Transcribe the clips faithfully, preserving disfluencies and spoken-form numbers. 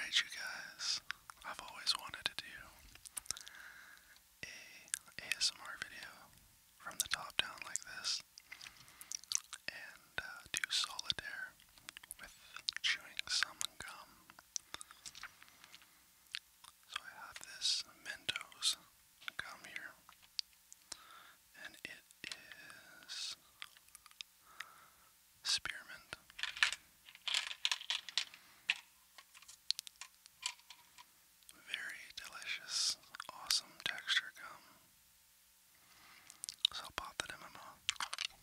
Alright, you guys, I've always wanted to do a ASMR video from the top down like this and uh, do solitaire with chewing some gum. So I have this Mentos gum here, and it is spearmint. Very delicious, awesome texture gum. So I'll pop that in my mouth.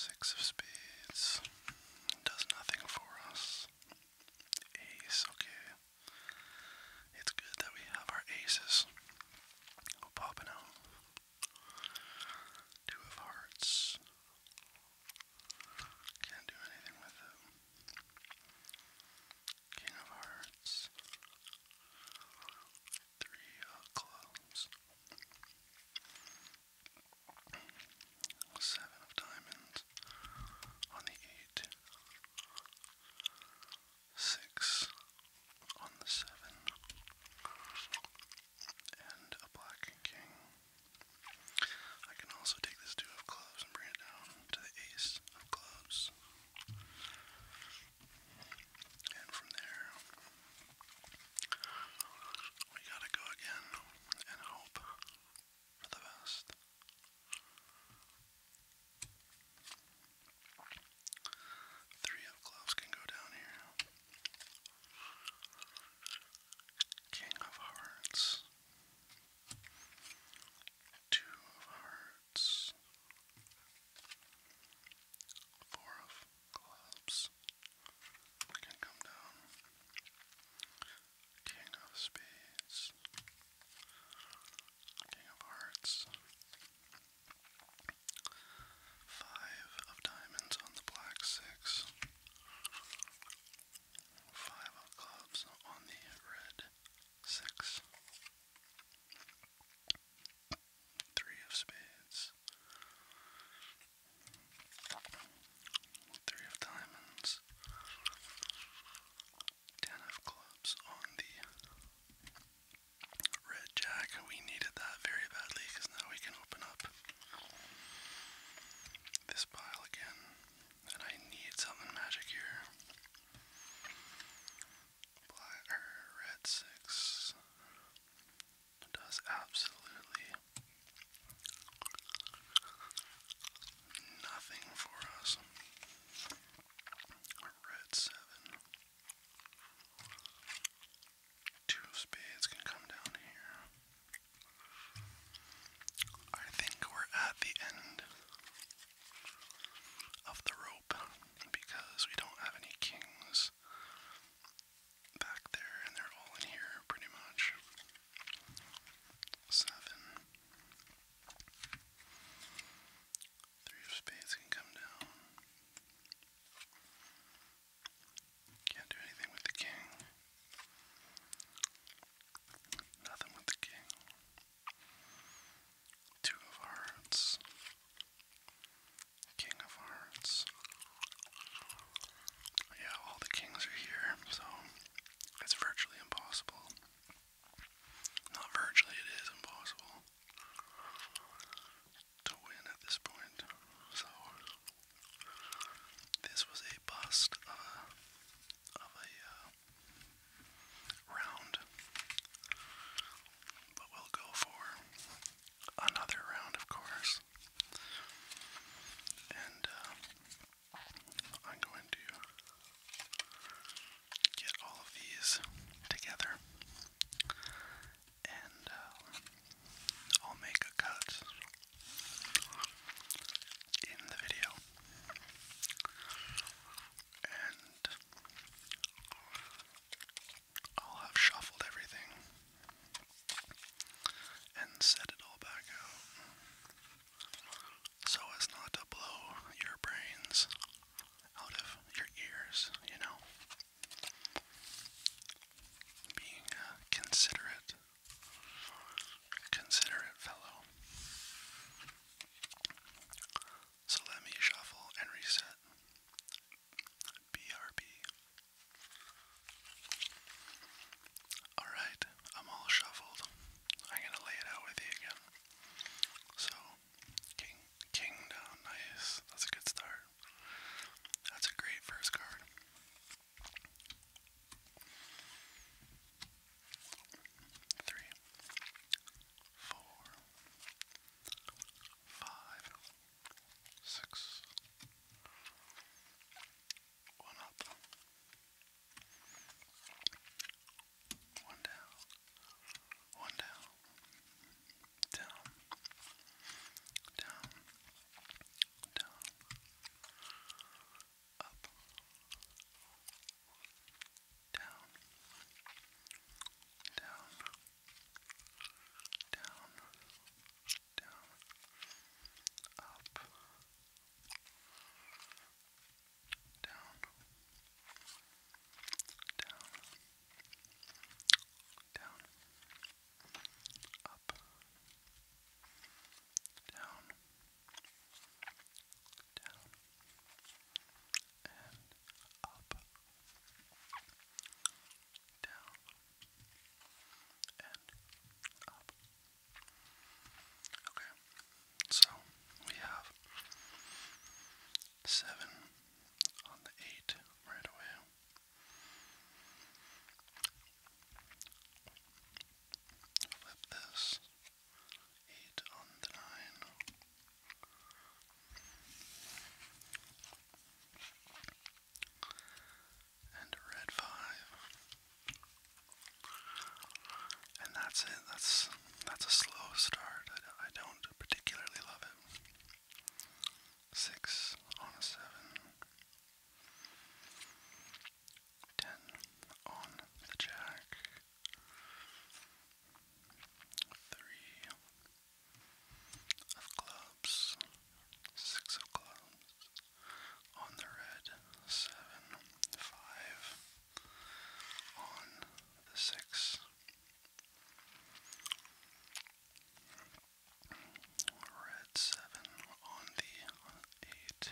Six of spades does nothing for us. Ace, okay. It's good that we have our aces popping out. Two of hearts. Can't do anything with it. King of hearts. Three of clubs. Seven of diamonds. that's it. That's that's a slow start. I, I don't particularly love it. Six on a seven. Ten on the jack. Three of clubs. Six of clubs. On the red. Seven. Five. On the six. Red seven on the eight.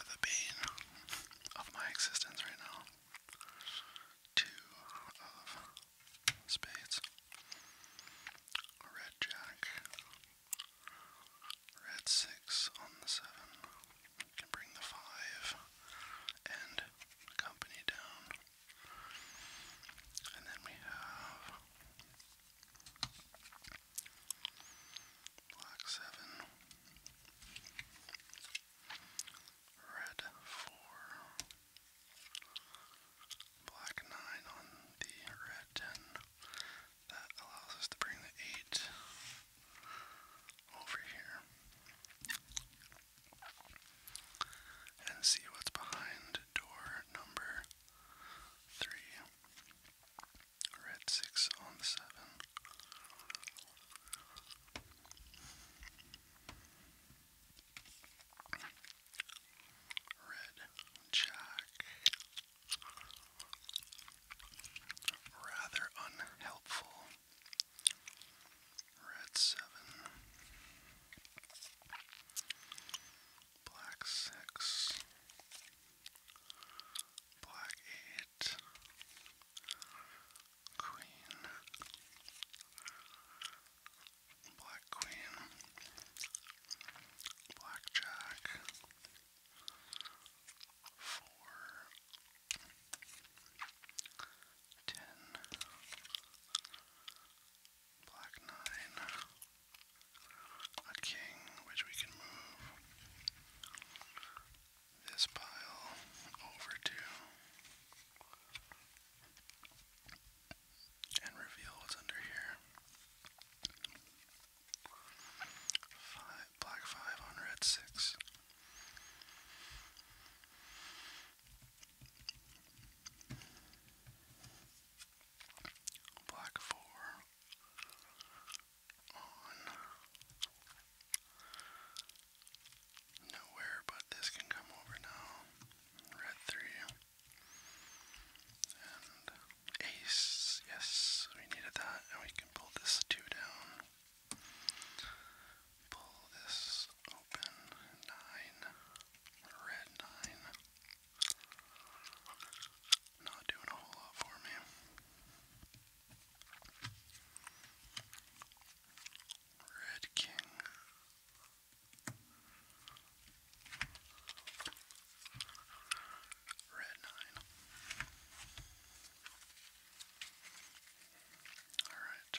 the bane of my existence right now. Two of spades. Red jack. Red six on the seven. Can bring the five and company down. And then we have black seven, red four, black nine on the red ten. That allows us to bring the eight over here and see what's behind door number three. Red six on the seven. Red jack. Rather unhelpful. Red seven. Black six. Black eight. Queen. Black queen. Black jack. Four. Ten. Black nine. A king, which we can move this pile over to and reveal what's under here. Five, black five on red six. Black four on nowhere, but this can come over now. Red three and ace. Yes, we needed that, and we can pull this two down. Pull this open. Nine. Red nine. Not doing a whole lot for me. Red king. Red nine. Alright.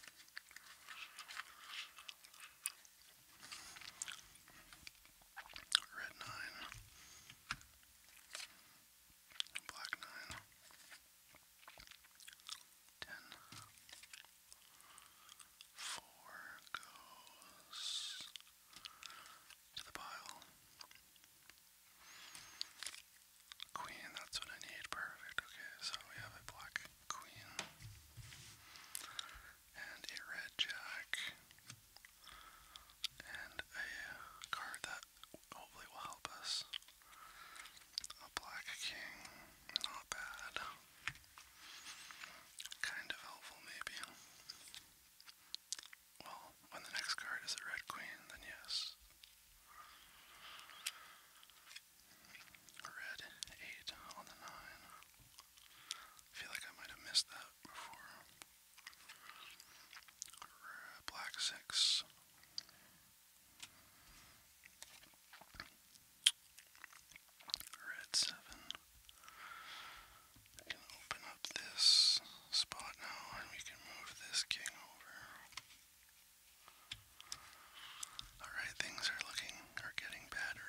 Red nine. Black nine. Ten. Four goes to the pile. Queen, that's what I need. Perfect. Okay, so we have a black queen and a red jack and a card that hopefully will help us. A black king, not bad. Kind of helpful, maybe. Well, when the next card is a red queen, then yes. Red eight on the nine. I feel like I might have missed that before. Black six. Red seven. We can open up this spot now and we can move this king over. Alright, things are looking, are getting better.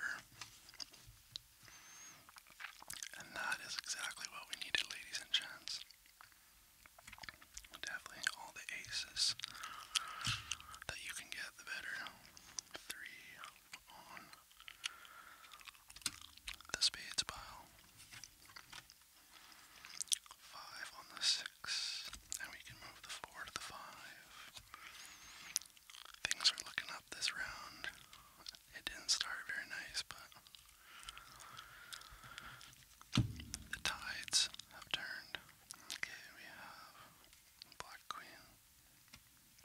And that is exactly what we needed, ladies and gents. Definitely all the aces that you can get, the better. Three on the spades pile. Five on the six. And we can move the four to the five. Things are looking up this round. It didn't start very nice, but the tides have turned. Okay, we have black queen.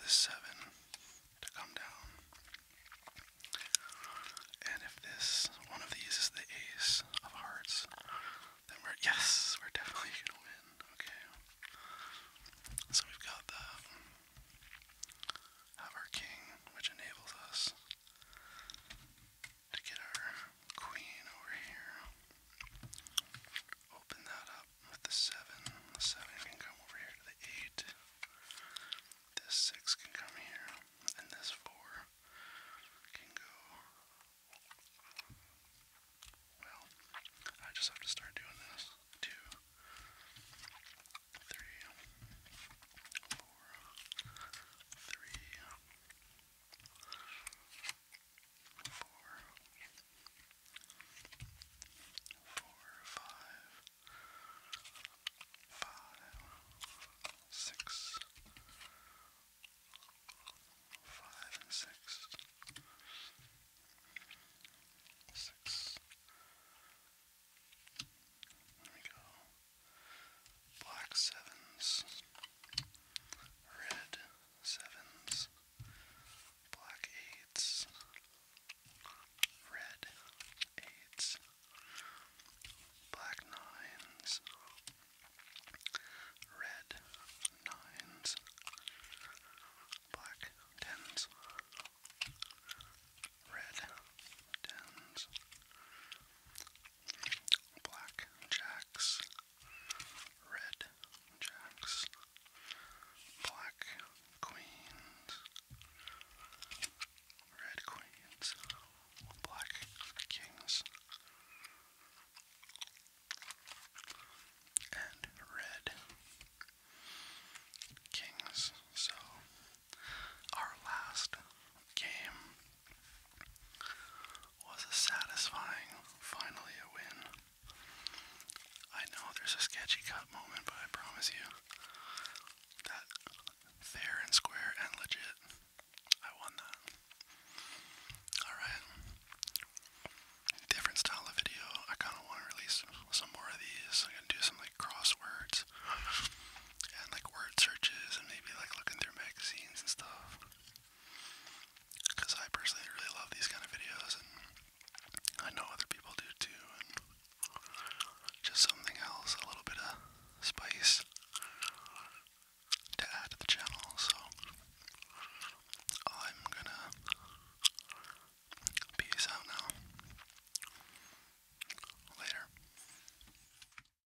the seven to come down.